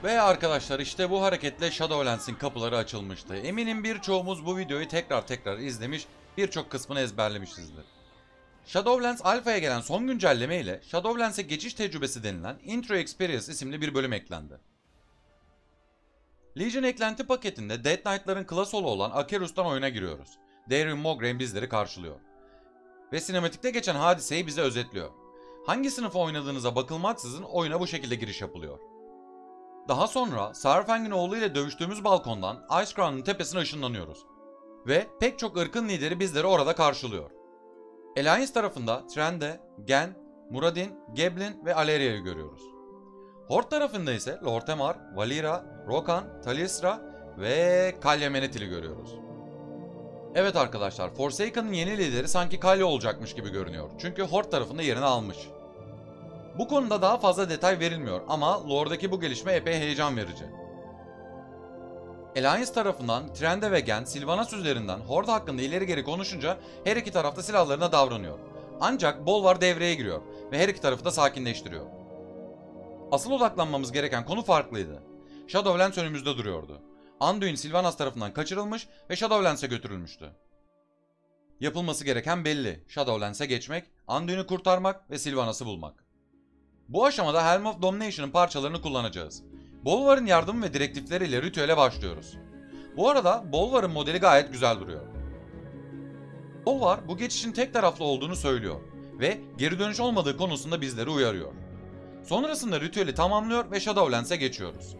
Ve arkadaşlar işte bu hareketle Shadowlands'in kapıları açılmıştı. Eminim birçoğumuz bu videoyu tekrar izlemiş, birçok kısmını ezberlemişizdir. Shadowlands Alpha'ya gelen son güncelleme ile Shadowlands'e geçiş tecrübesi denilen Intro Experience isimli bir bölüm eklendi. Legion eklenti paketinde Death Knight'ların klasolu olan Akerus'tan oyuna giriyoruz. Daeron Mograine bizleri karşılıyor. Ve sinematikte geçen hadiseyi bize özetliyor. Hangi sınıfa oynadığınıza bakılmaksızın oyuna bu şekilde giriş yapılıyor. Daha sonra Saurfang'in oğlu ile dövüştüğümüz balkondan Icecrown'un tepesine ışınlanıyoruz. Ve pek çok ırkın lideri bizleri orada karşılıyor. Alliance tarafında Trende, Gen, Muradin, Geblin ve Aleria'yı görüyoruz. Horde tarafında ise Lortemar, Valira, Rokan, Talisra ve Kalya Menethil'i görüyoruz. Evet arkadaşlar, Forsaken'ın yeni lideri sanki Kalya olacakmış gibi görünüyor. Çünkü Horde tarafında yerini almış. Bu konuda daha fazla detay verilmiyor ama lore'daki bu gelişme epey heyecan verici. Alliance tarafından Trende ve Gen, Sylvanas üzerinden Horde hakkında ileri geri konuşunca her iki tarafta silahlarına davranıyor. Ancak Bolvar devreye giriyor ve her iki tarafı da sakinleştiriyor. Asıl odaklanmamız gereken konu farklıydı. Shadowlands önümüzde duruyordu. Anduin Sylvanas tarafından kaçırılmış ve Shadowlands'e götürülmüştü. Yapılması gereken belli. Shadowlands'e geçmek, Anduin'i kurtarmak ve Sylvanas'ı bulmak. Bu aşamada Helm of Domination'ın parçalarını kullanacağız. Bolvar'ın yardımı ve direktifleriyle ritüele başlıyoruz. Bu arada Bolvar'ın modeli gayet güzel duruyor. Bolvar bu geçişin tek taraflı olduğunu söylüyor ve geri dönüş olmadığı konusunda bizleri uyarıyor. Sonrasında ritüeli tamamlıyor ve Shadowlands'e geçiyoruz.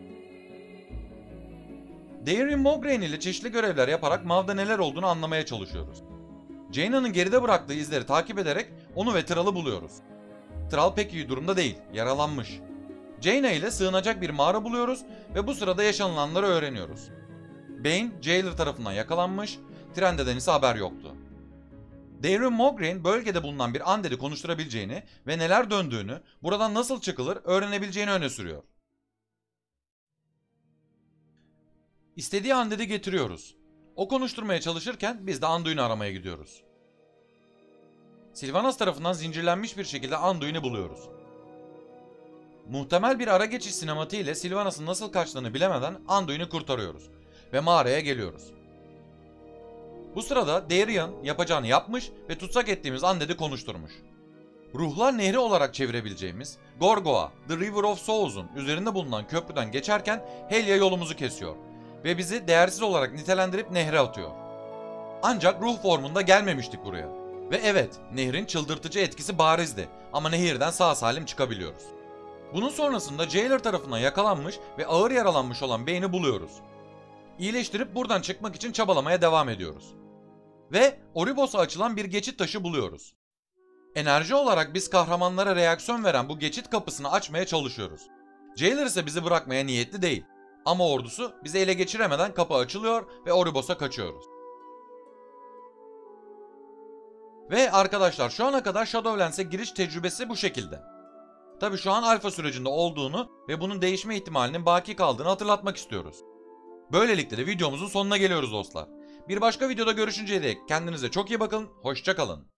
Daeron Mograine ile çeşitli görevler yaparak Mav'da neler olduğunu anlamaya çalışıyoruz. Jaina'nın geride bıraktığı izleri takip ederek onu ve Thrall'ı buluyoruz. Thrall pek iyi durumda değil, yaralanmış. Jaina ile sığınacak bir mağara buluyoruz ve bu sırada yaşanılanları öğreniyoruz. Bane, Jailer tarafından yakalanmış, Trende'den ise haber yoktu. Daeron Mograine bölgede bulunan bir Undead'i konuşturabileceğini ve neler döndüğünü, buradan nasıl çıkılır öğrenebileceğini öne sürüyor. İstediği Undead'i getiriyoruz. O konuşturmaya çalışırken biz de Anduin'i aramaya gidiyoruz. Sylvanas tarafından zincirlenmiş bir şekilde Anduin'i buluyoruz. Muhtemel bir ara geçiş sinematiği ile Sylvanas'ın nasıl kaçtığını bilemeden Anduin'i kurtarıyoruz ve mağaraya geliyoruz. Bu sırada Daeron yapacağını yapmış ve tutsak ettiğimiz Undead'i konuşturmuş. Ruhlar Nehri olarak çevirebileceğimiz Gorgoa, The River of Souls'un üzerinde bulunan köprüden geçerken Helya yolumuzu kesiyor ve bizi değersiz olarak nitelendirip nehre atıyor. Ancak ruh formunda gelmemiştik buraya. Ve evet, nehrin çıldırtıcı etkisi barizdi ama nehirden sağ salim çıkabiliyoruz. Bunun sonrasında Jailer tarafından yakalanmış ve ağır yaralanmış olan Bane'i buluyoruz. İyileştirip buradan çıkmak için çabalamaya devam ediyoruz. Ve Oribos'a açılan bir geçit taşı buluyoruz. Enerji olarak biz kahramanlara reaksiyon veren bu geçit kapısını açmaya çalışıyoruz. Jailer ise bizi bırakmaya niyetli değil. Ama ordusu bizi ele geçiremeden kapı açılıyor ve Oribos'a kaçıyoruz. Ve arkadaşlar şu ana kadar Shadowlands'e giriş tecrübesi bu şekilde. Tabi şu an alfa sürecinde olduğunu ve bunun değişme ihtimalinin baki kaldığını hatırlatmak istiyoruz. Böylelikle de videomuzun sonuna geliyoruz dostlar. Bir başka videoda görüşünceye dek kendinize çok iyi bakın, hoşça kalın.